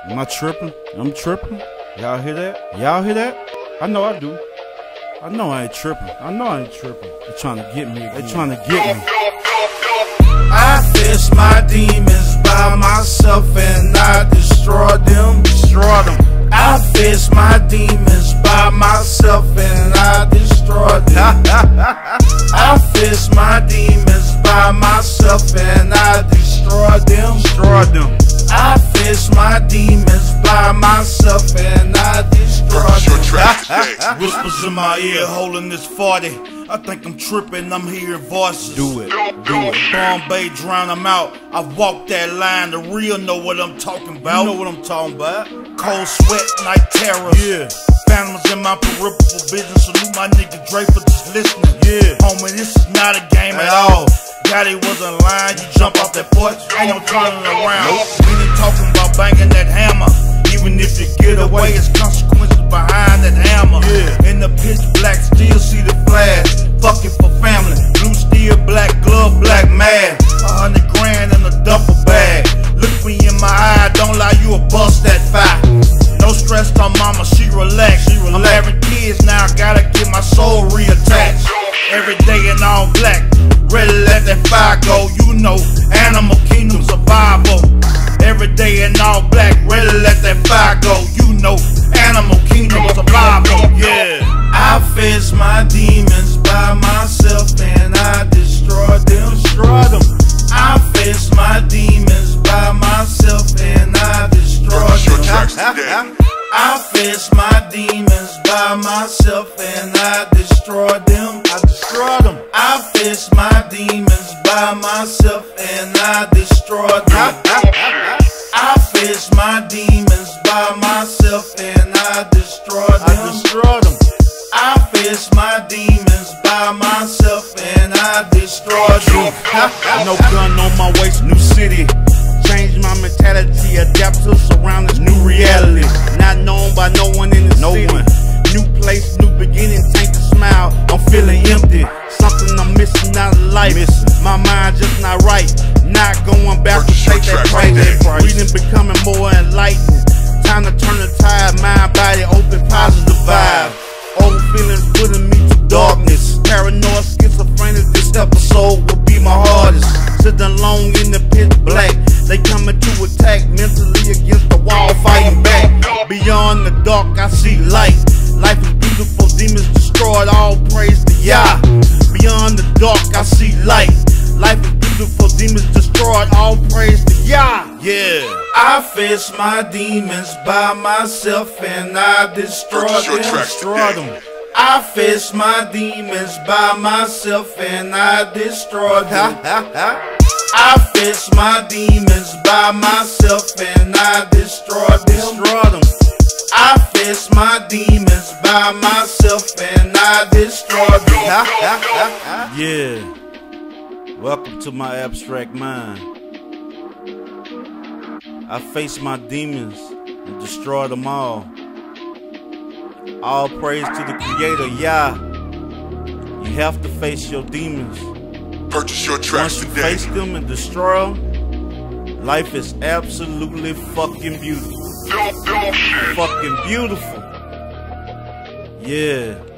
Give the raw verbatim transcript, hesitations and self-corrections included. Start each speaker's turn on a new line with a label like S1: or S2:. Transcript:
S1: Am I tripping? I'm tripping. Y'all hear that? Y'all hear that? I know I do. I know I ain't tripping. I know I ain't tripping. They trying to get me. They trying to get me.
S2: I face my demons by myself and I destroy them. Destroy them. I face my demons by myself and I destroy them. I face my demons by myself and I destroy them. Destroy them. I face my demons by myself and I destroy them.
S1: Whispers in my ear holding this forty. I think I'm tripping, I'm hearing voices.
S2: Do it, do it.
S1: Bombay drown them out. I walked that line, the real know what I'm talking about. You know what I'm talking about. Cold sweat, night terror. Yeah. Phantoms in my peripheral vision. Salute my nigga Dre for just listening. Yeah. Homie, this is not a game at all. Gotti wasn't lying, you jump off that porch, ain't no turning around. We ain't talking about banging that hammer. Even if you get away, it's consequences behind that hammer. Yeah. In the pitch black, still see the flash. Fucking for family. Blue steel, black glove, black mad. A hundred grand in a duffel bag. Look me in my eye, don't lie, you a bust that fire. No stress on mama, she relax. She relax. I'm having kids now, gotta get my soul reattached. Every day in all black, ready to let that fire go. You know, Animal Kingdom survival. Every day in all black, ready to let that fire go. You know, Animal Kingdom survival. Yeah.
S2: I face my demons by myself and I destroy them. Destroy them. I face my demons by myself and I destroy them. I face my demons by myself and I destroy them. I destroy them. I face my demons by myself and I destroy them. I face my demons by myself and I destroy them.
S1: I destroy them.
S2: I face my demons by myself and I destroy them.
S1: No gun on my waist, new city. Change my mentality, adapt to surroundings, new reality. Not known by no one in the no city. One. New place, new beginning, tank a smile. I'm feeling empty. Something I'm missing out of life. Missing. My mind just not right. Not going back to take that price. Reading becoming more enlightened. Time to turn the tide, mind, body open, positive vibe. Old feelings putting me to darkness. Paranoid, schizophrenic, this episode will be my hardest. Sitting alone in the pitch black. They coming to attack, mentally against the wall, fighting back. Beyond the dark, I see light. Life is beautiful, demons destroyed, all praise to Yah. Beyond the dark, I see light. Life is beautiful, demons destroyed, all praise to Yah. Yeah.
S2: I face my demons by myself and I destroy them.
S1: Destroy them.
S2: I face my demons by myself and I destroy them. I face my demons by myself and I destroy them.
S1: Destroy them.
S2: I face my demons by myself and I destroy them.
S1: Yeah. Welcome to my abstract mind. I face my demons and destroy them all. All praise to the Creator, Yah. You have to face your demons.
S3: Purchase your tracks
S1: Once you
S3: today.
S1: face them and destroy them, life is absolutely fucking beautiful. Fucking beautiful. Yeah.